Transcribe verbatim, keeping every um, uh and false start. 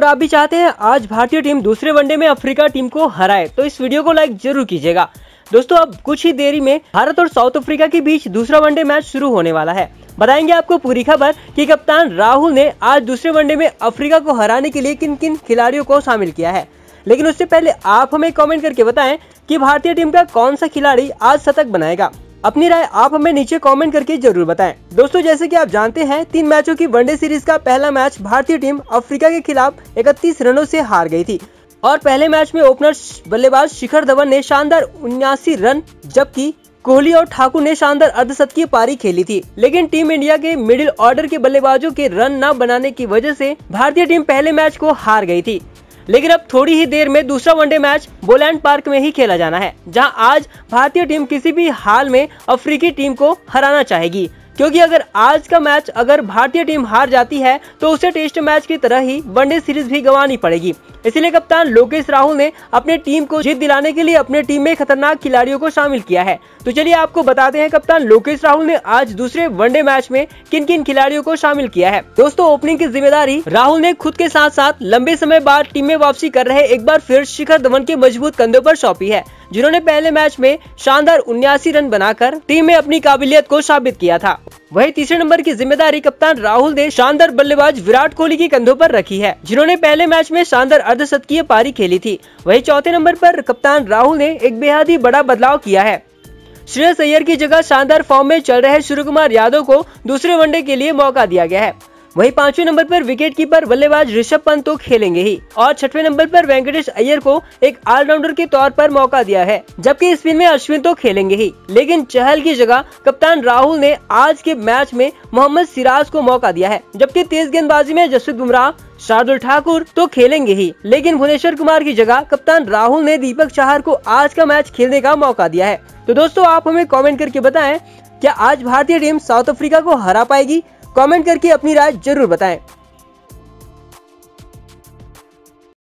आप भी चाहते हैं आज भारतीय टीम दूसरे वनडे में अफ्रीका टीम को हराए तो इस वीडियो को लाइक जरूर कीजिएगा। दोस्तों अब कुछ ही देरी में भारत और साउथ अफ्रीका के बीच दूसरा वनडे मैच शुरू होने वाला है। बताएंगे आपको पूरी खबर कि कप्तान राहुल ने आज दूसरे वनडे में अफ्रीका को हराने के लिए किन किन खिलाड़ियों को शामिल किया है। लेकिन उससे पहले आप हमें कमेंट करके बताएं कि भारतीय टीम का कौन सा खिलाड़ी आज शतक बनाएगा। अपनी राय आप हमें नीचे कमेंट करके जरूर बताएं। दोस्तों जैसे कि आप जानते हैं तीन मैचों की वनडे सीरीज का पहला मैच भारतीय टीम अफ्रीका के खिलाफ इकतीस रनों से हार गई थी और पहले मैच में ओपनर बल्लेबाज शिखर धवन ने शानदार उन्यासी रन जबकि कोहली और ठाकुर ने शानदार अर्धशतकीय पारी खेली थी। लेकिन टीम इंडिया के मिडिल ऑर्डर के बल्लेबाजों के रन न बनाने की वजह से भारतीय टीम पहले मैच को हार गई थी। लेकिन अब थोड़ी ही देर में दूसरा वनडे मैच बोलैंड पार्क में ही खेला जाना है, जहां आज भारतीय टीम किसी भी हाल में अफ्रीकी टीम को हराना चाहेगी, क्योंकि अगर आज का मैच अगर भारतीय टीम हार जाती है तो उसे टेस्ट मैच की तरह ही वनडे सीरीज भी गंवानी पड़ेगी। इसीलिए कप्तान लोकेश राहुल ने अपने टीम को जीत दिलाने के लिए अपने टीम में खतरनाक खिलाड़ियों को शामिल किया है। तो चलिए आपको बताते हैं कप्तान लोकेश राहुल ने आज दूसरे वनडे मैच में किन किन खिलाड़ियों को शामिल किया है। दोस्तों ओपनिंग की जिम्मेदारी राहुल ने खुद के साथ साथ लंबे समय बाद टीम में वापसी कर रहे एक बार फिर शिखर धवन के मजबूत कंधों पर सौंपी है, जिन्होंने पहले मैच में शानदार उन्यासी रन बनाकर टीम में अपनी काबिलियत को साबित किया था। वहीं तीसरे नंबर की जिम्मेदारी कप्तान राहुल ने शानदार बल्लेबाज विराट कोहली के कंधों पर रखी है, जिन्होंने पहले मैच में शानदार अर्धशतकीय पारी खेली थी। वहीं चौथे नंबर पर कप्तान राहुल ने एक बेहद ही बड़ा बदलाव किया है। श्रेयस अय्यर की जगह शानदार फॉर्म में चल रहे सूर्यकुमार यादव को दूसरे वनडे के लिए मौका दिया गया है। वहीं पांचवें नंबर पर विकेट कीपर बल्लेबाज ऋषभ पंत तो खेलेंगे ही और छठवें नंबर पर वेंकटेश अय्यर को एक ऑलराउंडर के तौर पर मौका दिया है, जबकि स्पिन में अश्विन तो खेलेंगे ही। लेकिन चहल की जगह कप्तान राहुल ने आज के मैच में मोहम्मद सिराज को मौका दिया है, जबकि तेज गेंदबाजी में जसप्रीत बुमराह शार्दुल ठाकुर तो खेलेंगे ही। लेकिन भुवनेश्वर कुमार की जगह कप्तान राहुल ने दीपक चाहर को आज का मैच खेलने का मौका दिया है। तो दोस्तों आप हमें कमेंट करके बताएं क्या आज भारतीय टीम साउथ अफ्रीका को हरा पाएगी। कमेंट करके अपनी राय जरूर बताएं।